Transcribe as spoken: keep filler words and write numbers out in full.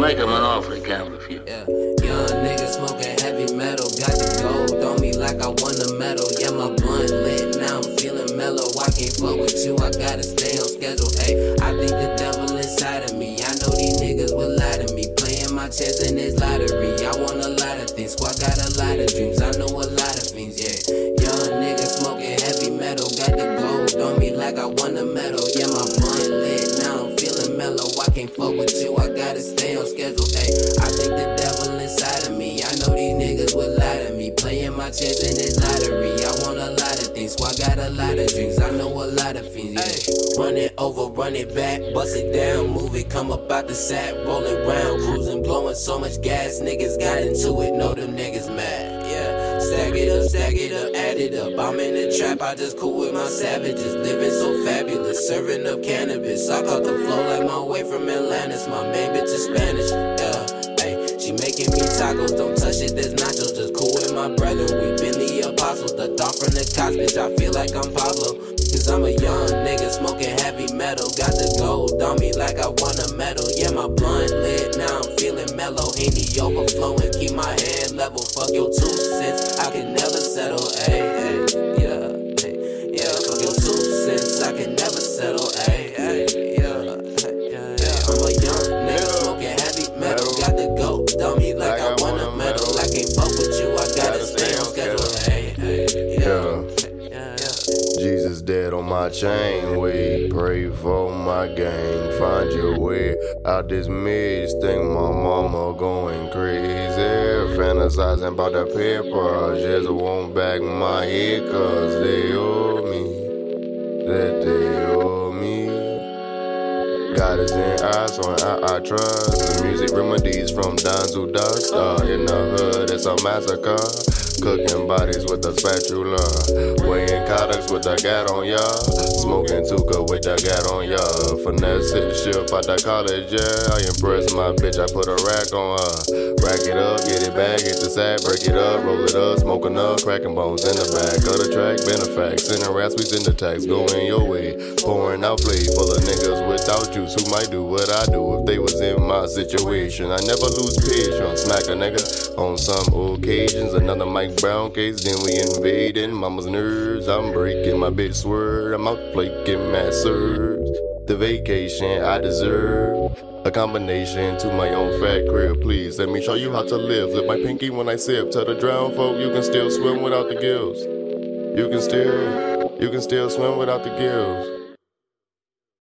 make him an offer to gamble with you. Yeah. Young nigga smoking heavy metal, got the gold on me like I won a medal. Yeah, my blunt lit, now I'm feeling mellow. I can't fuck with you, I gotta stay on schedule. Ayy, I think the devil inside of me. I know these niggas will lie to me, playing my chest in this lottery. I want a lot of things, squad got a lot of dreams. I know a lot of things, yeah. Young nigga smoking heavy metal, got the gold on me like I won a medal. Yeah, my blunt lit, now I'm feeling mellow. I can't fuck with you, I gotta stay on schedule. Ayy, I think the devil inside of me. I know these niggas will lie to me, playing my chest in this lottery. I want a lot of things, squad got a lot of dreams. I know a lot of things, yeah. Run it over, run it back, bust it down, move it, come up out the sack, rolling round, cruising, blowing so much gas. Niggas got into it, know them niggas mad, yeah. Stack it up, stack it up, add it up. I'm in the trap, I just cool with my savages, living so fabulous, serving up cannabis. I caught the flow like my way from Atlantis. My main bitch is Spanish, yeah. Ay, she making me tacos, don't touch it, there's nachos. Just cool with my brethren, we been the apostles. The thought from the cops, bitch, I feel like I'm Pablo. Cause I'm a young nigga smoking heavy metal, got the gold on me like I won a medal. Yeah, my blunt lit, now I'm feeling mellow. Henny overflowing, keep my head level. Fuck your two cents, I can never settle. Ay, ay, yeah, ay, yeah. Fuck your two cents, I can never settle. Ay, ay, yeah, yeah, yeah. I'm a young nigga smoking heavy metal, got the gold on me like I won a medal. I can't fuck with you, I gotta stay on schedule. Ay, ay, yeah. Jesus dead on my chain, we pray for my gang. Find your way out this maze, think my mama going crazy. Fantasizing about the paper, just want back my head cause they owe me, that they owe me. God is in eyes, so I, I trust. The music remedies from Danzu Dust. Uh, in the hood, it's a massacre. Cooking bodies with a spatula, weighing cotters with a gat on ya, smoking tuka with a gat on ya. Finesse hit ship out the college, yeah. I impress my bitch, I put a rack on her. Rack it up, get it back, get the sack, break it up, roll it up, smoking up, cracking bones in the back of the track. Benefax, sending raps, we send the tax, going your way. Pouring out flea full of niggas without juice who might do what I do if they was in my situation. I never lose patience, smack a nigga on some occasions. Another Mike Brown case, then we invading mama's nerves. I'm breaking my bitch swerve, I'm out flaking mad serves. The vacation I deserve, a combination to my own fat crib. Please let me show you how to live. Flip my pinky when I sip. Tell the drowned folk you can still swim without the gills. You can still, you can still swim without the gills.